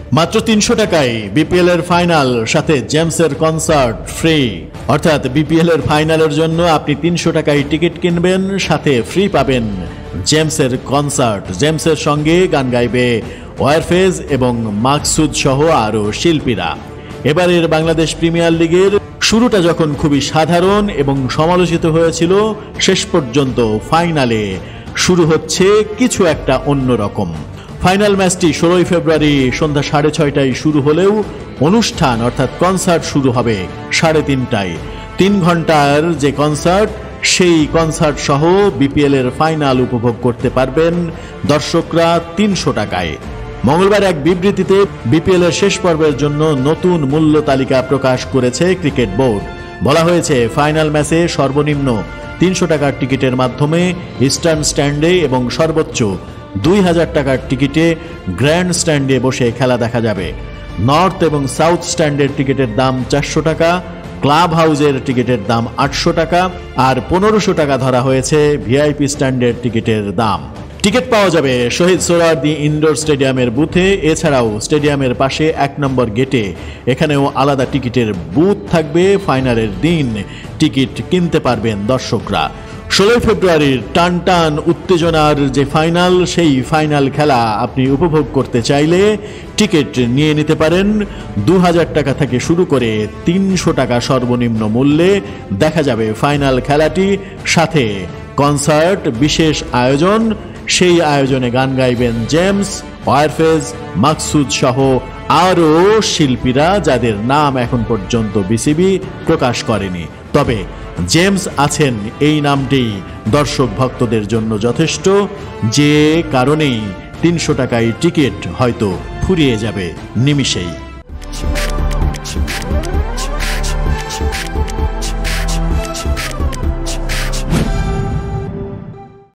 মাত্র 300 টাকায় বিপিএল এর ফাইনাল সাথে জেমসের কনসার্ট ফ্রি। অর্থাৎ বিপিএল এর ফাইনালের জন্য আপনি 300 টাকায় টিকিট কিনবেন, সাথে ফ্রি পাবেন জেমসের কনসার্ট। জেমসের সঙ্গে গান গাইবে ওয়ারফেজ এবং মাকসুদ সহ আরও শিল্পীরা। এবারের বাংলাদেশ প্রিমিয়ার লিগের শুরুটা যখন খুবই সাধারণ এবং সমালোচিত হয়েছিল, শেষ পর্যন্ত ফাইনালে শুরু হচ্ছে কিছু একটা অন্যরকম। ফাইনাল ম্যাচটি 16 ফেব্রুয়ারি সন্ধ্যা 6:30টায় শুরু হলেও অনুষ্ঠান অর্থাৎ কনসার্ট শুরু হবে 3:30টায়। 3 ঘন্টার যে কনসার্ট, সেই কনসার্ট সহ বিপিএল এর ফাইনাল উপভোগ করতে পারবেন দর্শকরা 300 টাকায়। মঙ্গলবার এক বিবৃতিতে বিপিএল এর শেষ পর্বের জন্য নতুন মূল্য তালিকা প্রকাশ করেছে ক্রিকেট বোর্ড। বলা হয়েছে ফাইনাল ম্যাচে সর্বনিম্ন 300 টাকার টিকিটের মাধ্যমে ইস্টার্ন স্ট্যান্ডে এবং সর্বোচ্চ 2000 টাকার টিকিটে গ্র্যান্ড স্ট্যান্ডে বসে খেলা দেখা যাবে। নর্থ এবং সাউথ স্ট্যান্ডের টিকিটের দাম 400 টাকা, ক্লাব হাউসের টিকিটের দাম 800 টাকা, আর 1500 টাকা ধরা হয়েছে ভিআইপি স্ট্যান্ডের টিকিটের দাম। টিকিট পাওয়া যাবে শহীদ সোহরাওয়ার্দী ইনডোর স্টেডিয়ামের বুথে, এছাড়াও স্টেডিয়ামের পাশে 1 নম্বর গেটে এখানেও আলাদা টিকিটের বুথ থাকবে। ফাইনালের দিন টিকিট কিনতে পারবেন দর্শকরা। 16 ফেব্রুয়ারির টান টান উত্তেজনার যে ফাইনাল, সেই ফাইনাল খেলা আপনি উপভোগ করতে চাইলে টিকিট নিয়ে নিতে পারেন 2000 টাকা থেকে শুরু করে 300 টাকা সর্বনিম্ন মূল্যে দেখা যাবে ফাইনাল খেলাটি, সাথে কনসার্ট, বিশেষ আয়োজন। সেই আয়োজনে গান গাইবেন জেমস, ওয়ারফেজ, মাকসুদ সহ আরও শিল্পীরা, যাদের নাম এখন পর্যন্ত বিসিবি প্রকাশ করেনি। তবে জেমস আছেন, এই নামটি দর্শক ভক্তদের জন্য যথেষ্ট, যে কারণেই 300 টাকায় টিকিট হয়তো ফুরিয়ে যাবে নিমিষেই।